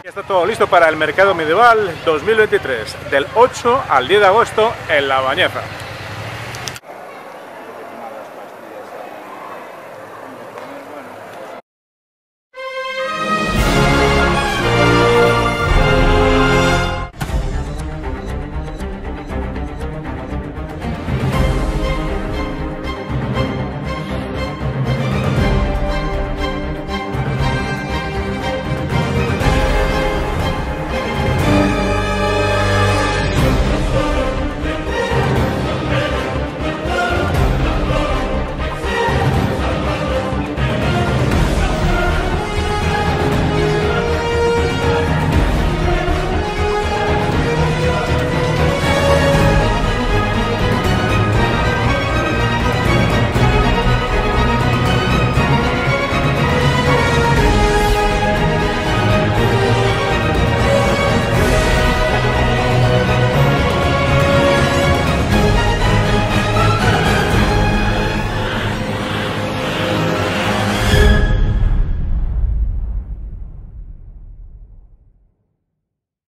Está todo listo para el Mercado Medieval 2023, del 8 al 10 de agosto en La Bañeza.